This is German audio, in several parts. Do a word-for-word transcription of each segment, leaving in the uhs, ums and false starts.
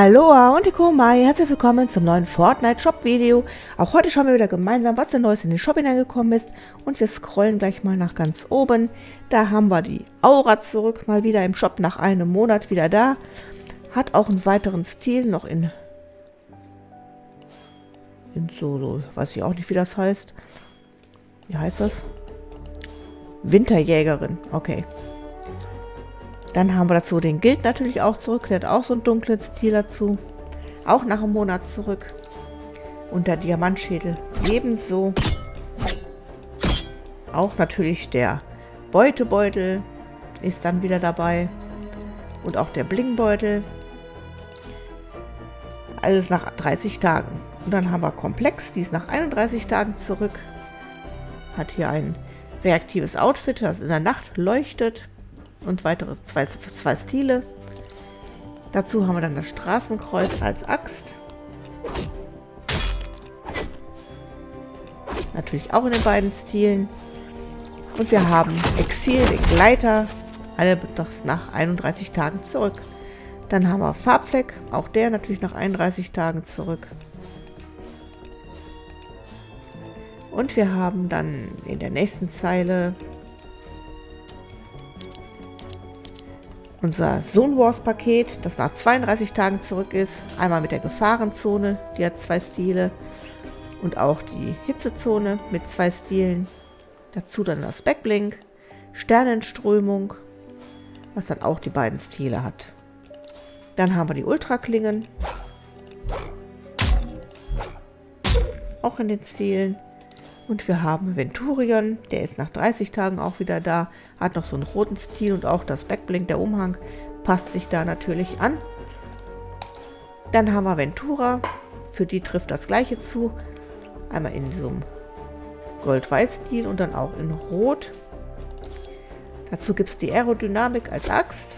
Aloha und Ikomai, herzlich willkommen zum neuen Fortnite-Shop-Video. Auch heute schauen wir wieder gemeinsam, was denn Neues in den Shop hineingekommen ist. Und wir scrollen gleich mal nach ganz oben. Da haben wir die Aura zurück, mal wieder im Shop nach einem Monat wieder da. Hat auch einen weiteren Stil, noch in, in so, so, weiß ich auch nicht, wie das heißt. Wie heißt das? Winterjägerin, okay. Dann haben wir dazu den Guild natürlich auch zurück. Der hat auch so einen dunklen Stil dazu. Auch nach einem Monat zurück. Und der Diamantschädel ebenso. Auch natürlich der Beutebeutel ist dann wieder dabei. Und auch der Blingbeutel. Alles nach dreißig Tagen. Und dann haben wir Komplex, die ist nach einunddreißig Tagen zurück. Hat hier ein reaktives Outfit, das in der Nacht leuchtet. Und weitere zwei, zwei Stile. Dazu haben wir dann das Straßenkreuz als Axt. Natürlich auch in den beiden Stilen. Und wir haben Exil, den Gleiter. Alle das nach einunddreißig Tagen zurück. Dann haben wir Farbfleck. Auch der natürlich nach einunddreißig Tagen zurück. Und wir haben dann in der nächsten Zeile unser Zone Wars Paket, das nach zweiunddreißig Tagen zurück ist. Einmal mit der Gefahrenzone, die hat zwei Stile. Und auch die Hitzezone mit zwei Stilen. Dazu dann das Backblink, Sternenströmung, was dann auch die beiden Stile hat. Dann haben wir die Ultraklingen. Auch in den Stilen. Und wir haben Venturion, der ist nach dreißig Tagen auch wieder da, hat noch so einen roten Stil und auch das Backblink, der Umhang, passt sich da natürlich an. Dann haben wir Ventura, für die trifft das gleiche zu, einmal in so einem Gold-Weiß-Stil und dann auch in Rot. Dazu gibt es die Aerodynamik als Axt.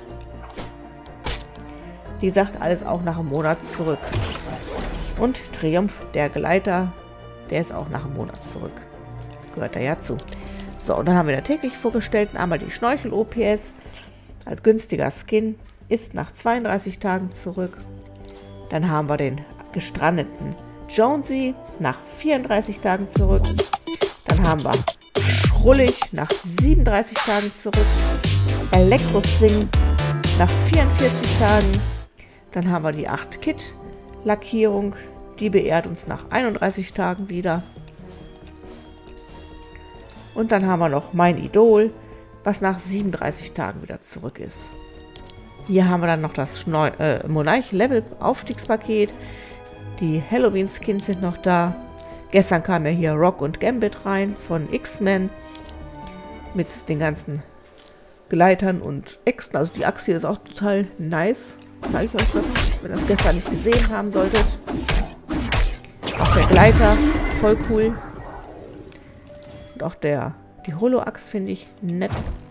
Wie gesagt, alles auch nach einem Monat zurück. Und Triumph, der Gleiter, der ist auch nach einem Monat zurück. Gehört da ja zu. So, und dann haben wir da täglich vorgestellt. Einmal die Schnorchel-O P S als günstiger Skin. Ist nach zweiunddreißig Tagen zurück. Dann haben wir den gestrandeten Jonesy nach vierunddreißig Tagen zurück. Dann haben wir Schrullig nach siebenunddreißig Tagen zurück. Elektroswing nach vierundvierzig Tagen. Dann haben wir die acht Kit Lackierung. Die beehrt uns nach einunddreißig Tagen wieder. Und dann haben wir noch mein Idol, was nach siebenunddreißig Tagen wieder zurück ist. Hier haben wir dann noch das äh, Monarch Level Aufstiegspaket. Die Halloween Skins sind noch da. Gestern kam ja hier Rock und Gambit rein von X-Men. Mit den ganzen Gleitern und Äxten. Also die Axt hier ist auch total nice. Zeige ich euch das, wenn ihr das gestern nicht gesehen haben solltet. Auch der Gleiter, voll cool. Und auch der, die Holo-Axt finde ich nett.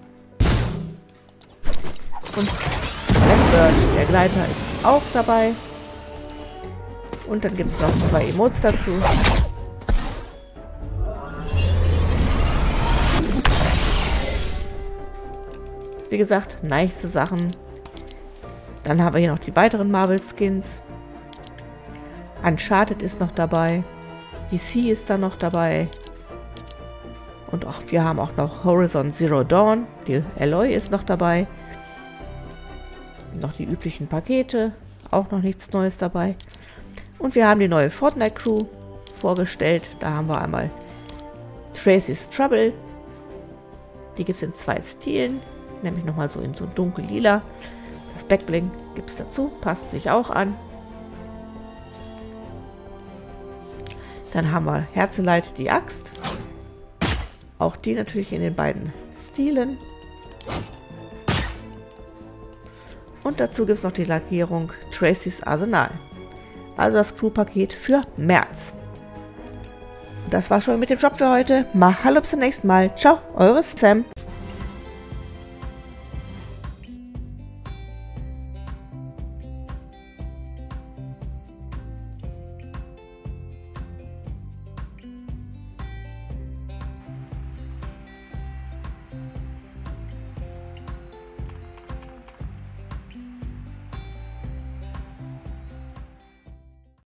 Und Blackbird, der Gleiter, ist auch dabei. Und dann gibt es noch zwei Emotes dazu. Wie gesagt, nice Sachen. Dann haben wir hier noch die weiteren Marvel-Skins. Uncharted ist noch dabei. D C ist da noch dabei. Und auch wir haben auch noch Horizon Zero Dawn. Die Aloy ist noch dabei. Noch die üblichen Pakete. Auch noch nichts Neues dabei. Und wir haben die neue Fortnite Crew vorgestellt. Da haben wir einmal Tracy's Trouble. Die gibt es in zwei Stilen. Nämlich nochmal so in so dunkel-lila. Das Backblink gibt es dazu. Passt sich auch an. Dann haben wir Herzeleid, die Axt. Auch die natürlich in den beiden Stilen. Und dazu gibt es noch die Lackierung Tracy's Arsenal. Also das Crew-Paket für März. Und das war schon mit dem Job für heute. Mahalo, bis zum nächsten Mal. Ciao, eure Sam.